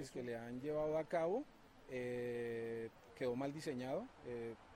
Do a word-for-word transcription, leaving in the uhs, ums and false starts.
que le han llevado a cabo, eh, quedó mal diseñado. Eh,